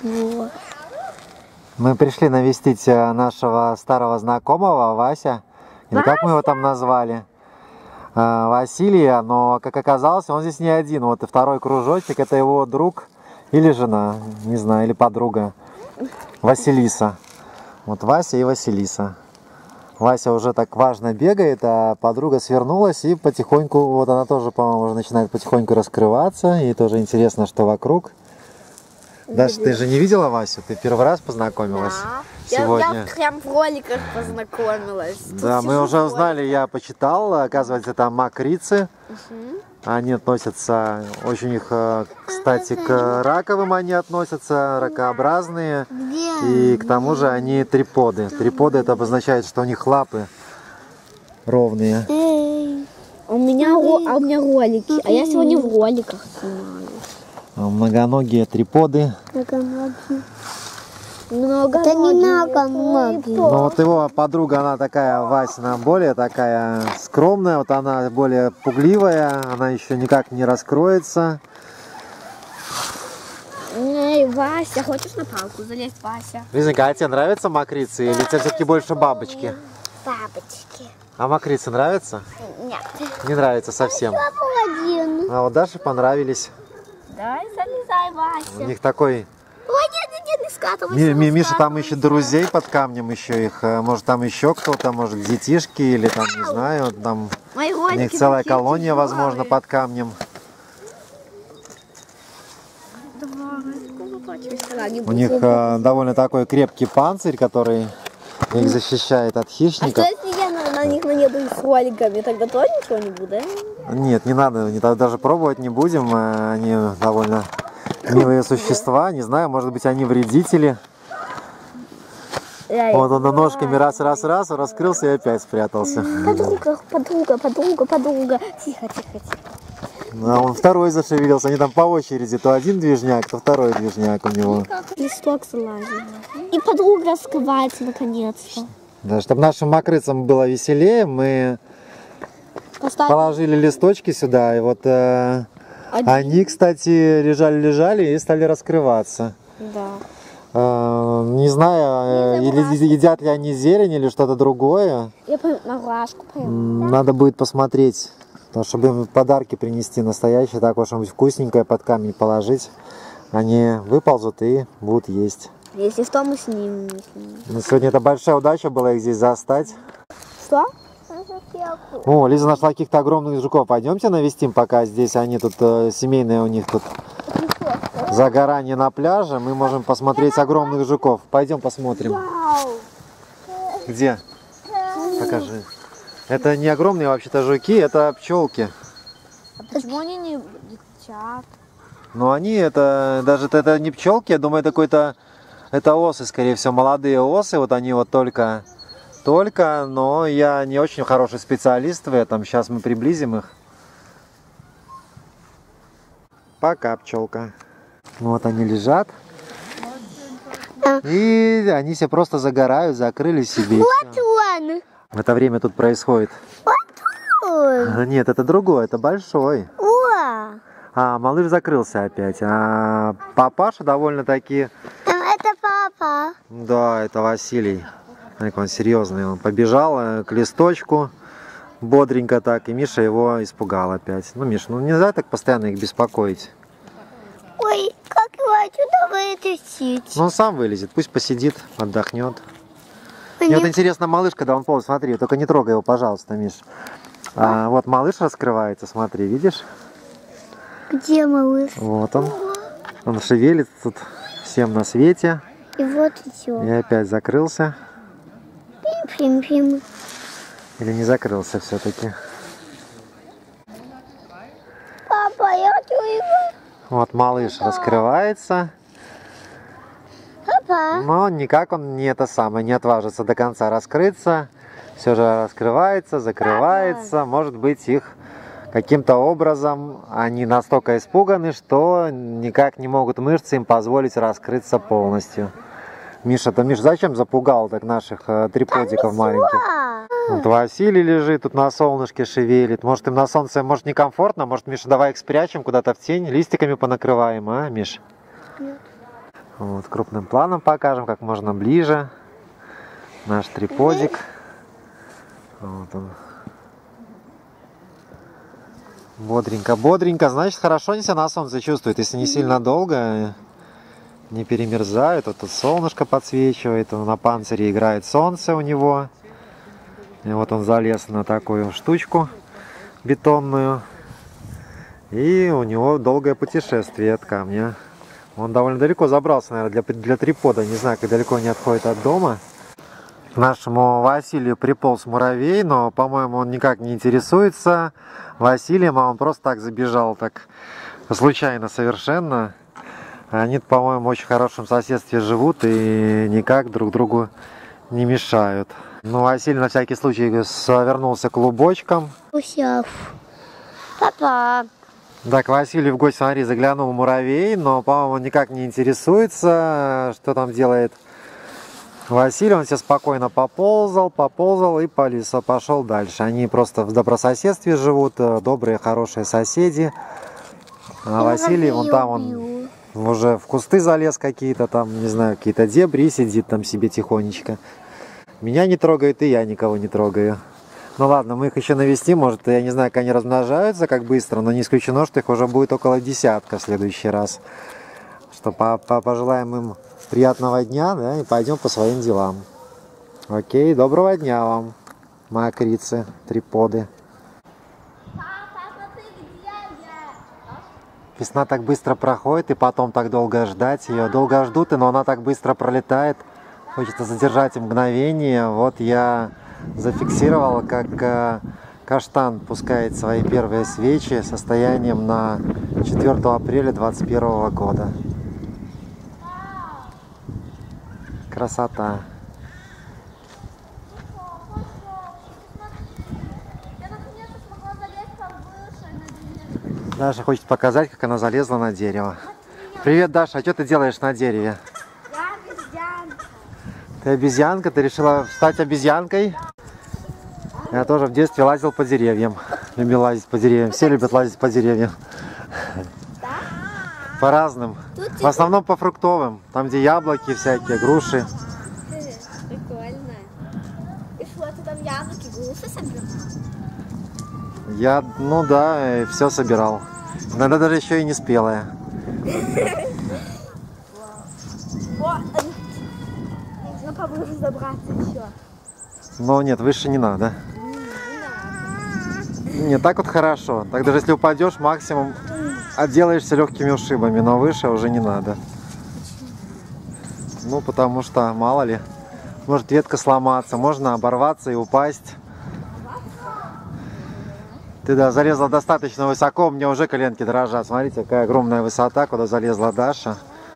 Вот. Мы пришли навестить нашего старого знакомого Вася. Или как мы его там назвали? Василия, но, как оказалось, он здесь не один. Вот и второй кружочек, это его друг или жена, не знаю, или подруга. Василиса. Вот Вася и Василиса. Вася уже так важно бегает, а подруга свернулась и потихоньку, вот она тоже, по-моему, уже начинает потихоньку раскрываться. Ей тоже интересно, что вокруг. Даша, ты же не видела Васю? Ты первый раз познакомилась сегодня? Я прям в роликах познакомилась. Да, мы уже узнали, я почитал, оказывается, там мокрицы. Они относятся, очень их, кстати, к раковым они относятся, ракообразные. И к тому же они триподы. Триподы это обозначает, что у них лапы ровные. У меня ролики, а я сегодня в роликах снимаю. Многоногие триподы. Многоногие. Это не многоногие. Ну вот его подруга, она такая, Васина, более такая скромная, вот она более пугливая, она еще никак не раскроется. Эй, Вася, хочешь на палку залезть, Вася? Лизонька, а тебе нравятся мокрицы или тебе все-таки больше бабочки? Бабочки. А мокрицы нравятся? Нет. Не нравится совсем. Один. А вот Даше понравились. Давай залезай, У Вася. них такой... Ой, нет, не скатывайся. Миша там ищет друзей под камнем еще их. Может там еще кто-то, может детишки или там, не знаю, там Мои у них ролики целая такие колония, тяжелые. возможно, под камнем. У них довольно такой крепкий панцирь, который их защищает от А что хищников. если я на них наеду с роликами, тогда тоже ничего не будет? Нет, не надо, даже пробовать не будем. Они довольно милые существа. Не знаю, может быть, они вредители. Вот он ножками раз, раскрылся и опять спрятался. Подруга. Тихо. А он второй зашевелился. Они там по очереди. То один движняк, то второй движняк у него. Листок залазит. И подруга раскрывается наконец-то. Да, чтобы нашим мокрыцам было веселее, мы положили листочки сюда. И вот они, кстати, лежали и стали раскрываться. Да. Не знаю, едят ли они зелень или что-то другое. Я пойду на глажку. Надо будет посмотреть, чтобы им подарки принести настоящие, такое что-нибудь вкусненькое под камень положить. Они выползут и будут есть. Если что, мы снимем. Но сегодня это большая удача была их здесь застать. Что? О, Лиза нашла каких-то огромных жуков. Пойдемте навестим, пока здесь они тут, семейные у них тут загорание на пляже. Мы можем посмотреть огромных жуков. Пойдем посмотрим. Где? Покажи. Это не огромные вообще-то жуки, это пчелки. А почему они не летят? Но они даже это не пчелки, я думаю, это какой-то, это осы, скорее всего, молодые осы. Вот они вот только, но я не очень хороший специалист в этом. Сейчас мы приблизим их. Пока, пчелка. Вот они лежат. И они все просто загорают, закрыли себе. Вот он. В это время тут происходит. Нет, это другой, это большой. О, А, малыш закрылся опять. А папаша довольно-таки... это папа. Да, это Василий. Смотри, он серьезный. Он побежал к листочку бодренько так, и Миша его испугал опять. Ну, Миша, ну нельзя так постоянно их беспокоить. Ой, как его отсюда вытащить? Ну, он сам вылезет, пусть посидит, отдохнет. Мне вот интересно, малыш, когда он ползает, смотри, только не трогай его, пожалуйста, Миш. Вот малыш раскрывается, смотри, видишь? Где малыш? Вот он. Он шевелит тут всем на свете. И вот все. И опять закрылся. Пим-пим-пим. Или не закрылся все-таки. Папа, я хочу его. Вот малыш раскрывается. Папа. Но никак он не не отважится до конца раскрыться. Все же раскрывается, закрывается. Может быть, их каким-то образом они настолько испуганы, что никак не могут мышцы им позволить раскрыться полностью. Миша, зачем запугал так наших триподиков маленьких? Вот Василий лежит тут на солнышке, шевелит. Может, им на солнце, может, некомфортно? Может, Миша, давай их спрячем куда-то в тень, листиками понакрываем, а, Миш? Нет. Вот, крупным планом покажем, как можно ближе. Наш триподик. Вот он. Бодренько, бодренько. Значит, хорошо они себя на солнце чувствуют. Если не сильно долго, не перемерзают. Вот тут солнышко подсвечивает. На панцире играет солнце у него. И вот он залез на такую штучку бетонную. И у него долгое путешествие от камня. Он довольно далеко забрался, наверное, для трипода. Не знаю, как далеко они отходят от дома. К нашему Василию приполз муравей, но, по-моему, он никак не интересуется Василием, а он просто так забежал, так случайно совершенно. Они, по-моему, в очень хорошем соседстве живут и никак друг другу не мешают. Ну, Василий на всякий случай свернулся клубочком. Папа. Да, к Василию в гости, смотри, заглянул муравей, но, по-моему, он никак не интересуется, что там делает Василий. Он себе спокойно поползал и пошел дальше. Они просто в добрососедстве живут, добрые, хорошие соседи. А Василий, вон там, он уже в кусты залез какие-то там, не знаю, какие-то дебри, сидит там себе тихонечко. Меня не трогают, и я никого не трогаю. Ну ладно, мы их еще навестим, может, я не знаю, как они размножаются, как быстро, но не исключено, что их уже будет около десятка в следующий раз. Что пожелаем им приятного дня, да, и пойдем по своим делам. Окей, доброго дня вам, мокрицы, триподы. Весна так быстро проходит, и потом так долго ждать ее. Долго ждут, но она так быстро пролетает. Хочется задержать мгновение. Вот я зафиксировал, как каштан пускает свои первые свечи состоянием на 4 апреля 2021 года. Красота. Даша хочет показать, как она залезла на дерево. Привет, Даша, а что ты делаешь на дереве? Я обезьянка. Ты обезьянка? Ты решила стать обезьянкой? Я тоже в детстве лазил по деревьям. Любил лазить по деревьям. Все любят лазить по деревьям. По разным. В основном по фруктовым. Там, где яблоки всякие, груши. Прикольно. И что, ты там яблоки, груши собирал? Я, ну да, все собирал. Иногда даже еще и не спелая. Нужно поближе забраться еще. Но нет, выше не надо. Не, так вот хорошо. Так даже если упадешь, максимум отделаешься легкими ушибами, но выше уже не надо. Ну, потому что, мало ли, может ветка сломаться, можно оборваться и упасть. Ты, да, залезла достаточно высоко, у меня уже коленки дрожат. Смотрите, какая огромная высота, куда залезла Даша.